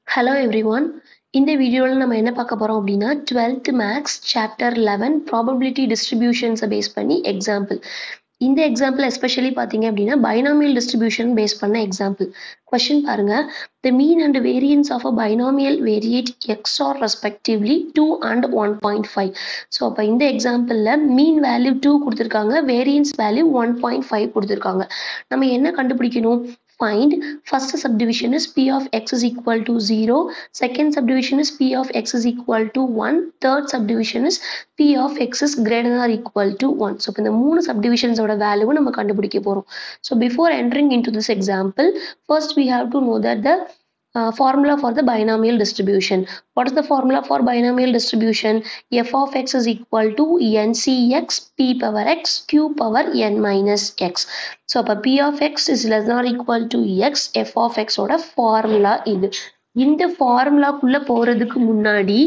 Hello everyone. இந்த வீடியோல நம்ம என்ன பார்க்க போறோம் அப்படின்னா 12th Maths Chapter 11 Probability Distributions base பண்ணி எக்ஸாம்பிள். இந்த எக்ஸாம்பிள் எஸ்பெஷலி பார்த்தீங்க அப்படின்னா binomial distribution பேஸ் பண்ண எக்ஸாம்பிள். கொஸ்டின் பாருங்க. The mean and variance of a binomial variate x or respectively 2 and 1.5. So அப்போ இந்த எக்ஸாம்பிளில் மீன் வேல்யூ 2 கொடுத்துருக்காங்க, வேரியன்ஸ் வேல்யூ 1.5 கொடுத்துருக்காங்க. நம்ம என்ன கண்டுபிடிக்கணும்? Find first subdivision is p of x is equal to 0, second subdivision is p of x is equal to 1, third subdivision is p of x is greater than or equal to 1. So, இந்த மூணு subdivisions ஓட value நம்ம கண்டுபிடிக்க போறோம். So, before entering into this example, first we have to know that the formula for the binomial distribution. What is the formula for binomial distribution? F of x is equal to ncx p power x q power n minus x. So, p of x is less than or equal to x, f of x ஓட formula இது. இந்த formula குள்ள போறதுக்கு முன்னாடி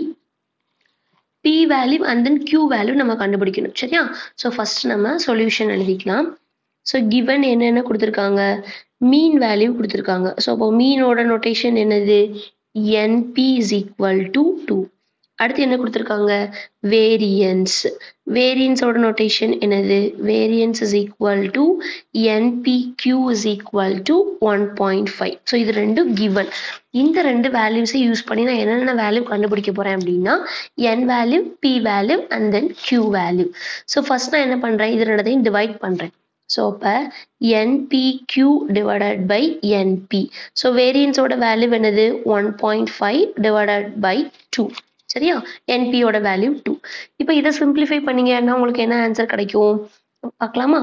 p value and then q value நம்ம கண்டுபிடிக்கணும். சரியா? So, first நம்ம solution எழுதிக்கலாம். So, given என்னென்ன கொடுத்திருக்காங்க? Mean value கொடுத்திருக்காங்க. So, அப்போ mean ஓட notation என்னது? np is equal to 2. அடுத்து என்ன கொடுத்திருக்காங்க? Variance. Variance ஓட notation என்னது? Variance is equal to npq is equal to 1.5. So, இது ரெண்டும் given. இந்த ரெண்டு values யூஸ் பண்ணி நான் என்னென்ன வேல்யூ கண்டுபிடிக்க போறேன் அப்படின்னா n value, p value and then q value. So, first நான் என்ன பண்றேன்? இது ரெண்டையும் divide பண்றேன். So, npq divided by np. So, variance ஓட வேல்யூ என்னது? 1.5 divided by 2. சரியா? np ஓட வேல்யூ 2. இப்போ இதை simplify பண்ணீங்கன்னா உங்களுக்கு என்ன ஆன்சர் கிடைக்கும்? பார்க்கலாமா?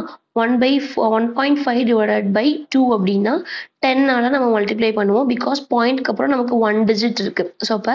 1.5 divided by 2 அப்படின்னா 10 ஆல நம்ம மல்டிப்ளை பண்ணுவோம். பிகாஸ் பாயிண்ட்க்கு அப்புறம் நமக்கு 1 டிஜிட் இருக்கு. ஸோ அப்போ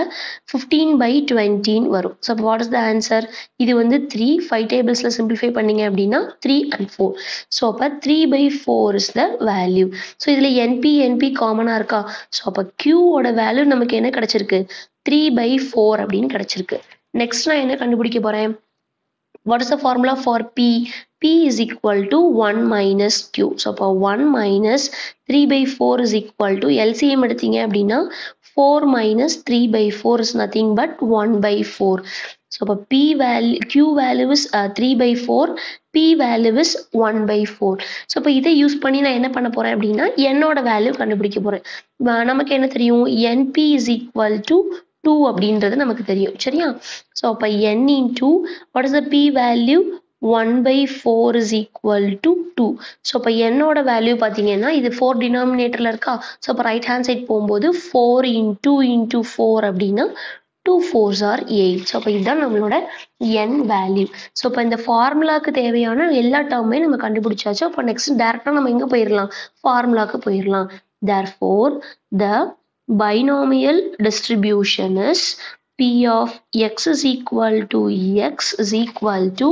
15/20 வரும். ஸோ அப்போ வாட் இஸ் த ஆன்சர்? இது வந்து 3. 5 டேபிள்ஸில் சிம்பிளிஃபை பண்ணீங்க அப்படின்னா 3 and 4. ஸோ அப்போ 3/4 இஸ் த வேல்யூ. ஸோ இதில் np காமனாக இருக்கா? ஸோ அப்போ q-ஓட வேல்யூ நமக்கு என்ன கிடைச்சிருக்கு? 3/4 அப்படின்னு கிடைச்சிருக்கு. நெக்ஸ்ட் நான் என்ன கண்டுபிடிக்க போறேன்? What is the formula for p? p is equal to 1 minus q. So, 1 minus 3/4 is equal to LCM எடுத்தீங்க அப்படின்னா 4 minus 3/4 is nothing but 1/4. So, p value, q value is 3/4, p value is 1/4. So, இதை use பண்ணி நான் என்ன பண்ண போறேன் அப்படின்னா என்னோட வேல்யூ கண்டுபிடிக்க போறேன். நமக்கு என்ன தெரியும்? np is equal to 2 அப்படின்றது நமக்கு தெரியும். சரியா? So, அப்ப n into what is the p value? 1/4 is equal to 2. So, அப்ப n ஓட வேல்யூ பார்த்தீங்கன்னா இது 4 டினாமினேட்டர்ல இருக்கா? ஸோ அப்போ ரைட் ஹேண்ட் சைட் போகும்போது 4 into 4 அப்படின்னா 2 4s are 8. ஸோ அப்போ இதுதான் நம்மளோட n வேல்யூ. ஸோ இப்போ இந்த ஃபார்முலாக்கு தேவையான எல்லா டேர்மே நம்ம கண்டுபிடிச்சாச்சு. அப்போ நெக்ஸ்ட் டேரக்டாக நம்ம எங்கே போயிடலாம்? ஃபார்முலாக்கு போயிடலாம். Therefore, the binomial distribution is p of x is equal to x is equal to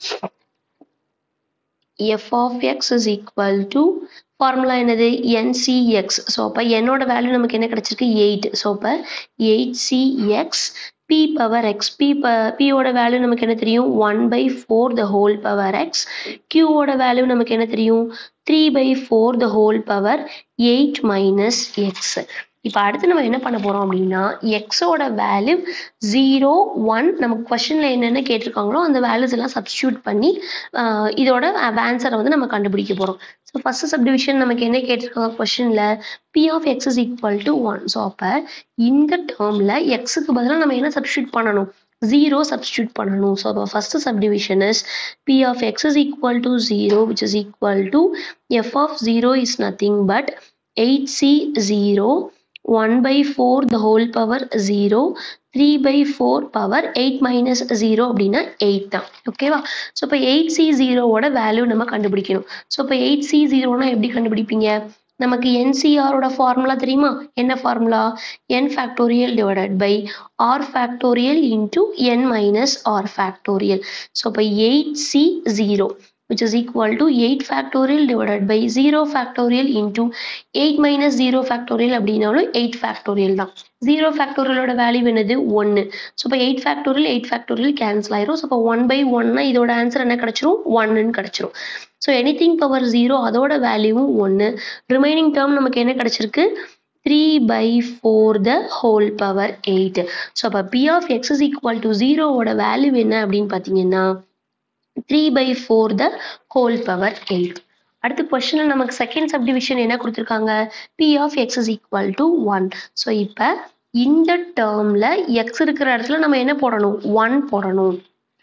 f of x is equal to formula என்னது? ncx. ஸோ அப்போ என்னோட வேல்யூ நமக்கு என்ன கிடைச்சிருக்கு? 8. ஸோ அப்போ 8cx p power x. p ஓட value நமக்கு என்ன தெரியும்? 1/4 the whole power x. q ஓட வேல்யூ நமக்கு என்ன தெரியும்? 3/4 the whole power 8 minus x. இப்போ அடுத்து நம்ம என்ன பண்ண போறோம் அப்படின்னா எக்ஸோட வேல்யூ 0 1 நமக்கு கொஸ்டின்ல என்னென்ன கேட்டிருக்காங்களோ அந்த வேல்யூஸ் எல்லாம் சப்ஸ்டியூட் பண்ணி இதோட ஆன்சரை வந்து நம்ம கண்டுபிடிக்க போறோம். ஸோ ஃபர்ஸ்ட் சப்டிவிஷன் நமக்கு என்ன கேட்டிருக்காங்க கொஸ்டின்ல? p of x is equal to 1. So அப்போ இந்த டேர்ம்ல எக்ஸுக்கு பதிலாக நம்ம என்ன சப்ஸ்டியூட் பண்ணணும்? 0 substitute பண்ணணும். ஸோ அப்போ first subdivision is p of x is equal to 0 which is equal to f of 0 is nothing but 8c0 1/4 the whole power 0 3/4 power 8 minus 0 அப்படின்னா 8 தான். ஓகேவா? ஸோ இப்போ 8c0ஓட வேல்யூ நம்ம கண்டுபிடிக்கணும். ஸோ இப்போ 8c0னா எப்படி கண்டுபிடிப்பீங்க? நமக்கு NCRோட ஃபார்முலா தெரியுமா? என்ன formula? n factorial divided by r factorial into n minus r factorial. So இப்போ 8c0 which is equal to 8 factorial divided by 0 factorial into 8 minus 0 factorial அப்படின்னாலும் 8 factorial தான். 0 factorialோட வேல்யூ என்னது? 1. ஸோ இப்போ 8 factorial கேன்சல் ஆயிரும். So இப்போ 1/1 இதோட answer என்ன கிடைச்சிரும்? 1ன்னு கிடைச்சிரும். ஸோ எனிதிங் பவர் 0 அதோட வேல்யூவும் 1. ரிமைனிங் டேர்ம் நமக்கு என்ன கிடைச்சிருக்கு? 3/4 the whole power 8. So அப்ப p of x is equal to 0 ஓட வேல்யூ என்ன அப்படின்னு பார்த்தீங்கன்னா 3/4 the whole power 8. அடுத்த கொஸ்டின்ல நமக்கு செகண்ட் சப்டிவிஷன் என்ன கொடுத்துருக்காங்க p of x is equal to 1. So இப்போ இந்த டேர்ம்ல x இருக்கிற இடத்துல நம்ம என்ன போடணும் 1 போடணும்.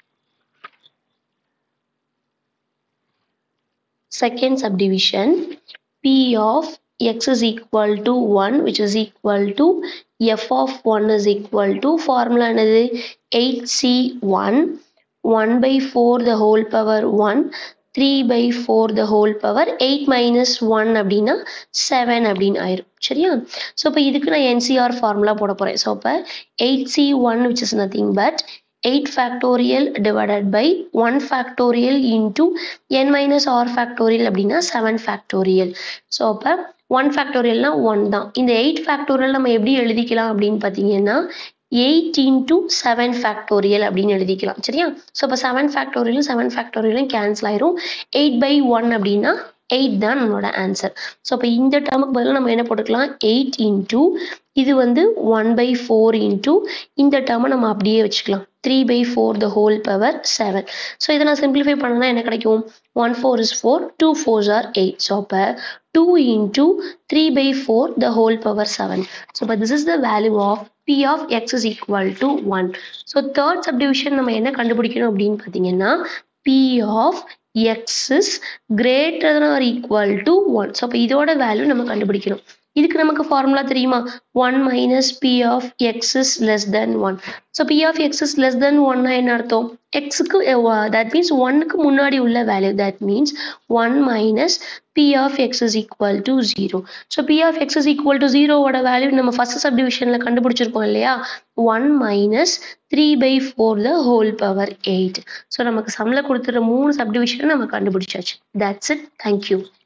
Second subdivision p of x is equal to 1 which is equal to f of 1 is equal to formula என்னது 8c1 1/4 the whole power 1 3/4 the whole power 8 minus 1 அப்படின்னா 7 அப்படின்னு ஆயிரும் சரியா. ஸோ இப்போ இதுக்கு நான் NCR ஃபார்முலா போட போறேன். ஸோ இப்போ 8c1 which is nothing but 8 factorial divided by 1 factorial into n minus r factorial அப்படின்னா 7 factorial. ஸோ அப்போ 1 factorialனா 1 தான். இந்த 8 factorial நம்ம எப்படி எழுதிக்கலாம் அப்படின்னு பார்த்தீங்கன்னா 8 into 7 factorial அப்படின்னு எழுதிக்கலாம் சரியா. ஸோ இப்போ 7 factorial கேன்சல் ஆயிரும். 8/1 அப்படின்னா 8 தான் நம்மளோட ஆன்சர். ஸோ அப்போ இந்த டேர்முக்கு பதிலாக நம்ம என்ன போட்டுக்கலாம் 8 into இது வந்து 1/4 into இந்த டேர்மை நம்ம அப்படியே வச்சுக்கலாம் 3/4 the whole power 7. ஸோ இதை நான் சிம்பிளிஃபை பண்ணனா என்ன கிடைக்கும் 1 4 is 4 2 4s are 8. ஸோ அப்போ 2 into 3/4 the whole power 7. So இப்போ this is the value of p of x is equal to 1. So third subdivision நம்ம என்ன கண்டுபிடிக்கணும் அப்படின்னு பார்த்தீங்கன்னா p of x is greater than or equal to 1. So அப்போ இதோட value நம்ம கண்டுபிடிக்கணும். இதுக்கு நமக்கு ஃபார்முலா தெரியுமா 1 minus p of x is less than 1. So p of x is less than 1 என்ன அர்த்தம் xக்கு that means 1க்கு முன்னாடி உள்ள value that means 1 minus p of x is equal to 0. So p of x is equal to 0 ஓட value நம்ம first சப்டிவிஷன்ல கண்டுபிடிச்சிருப்போம் இல்லையா 1 minus 3/4 the whole power 8. So நமக்கு சம்ல கொடுத்துற 3 சப்டிவிஷன் நம்ம கண்டுபிடிச்சாச்சு. That's it. Thank you.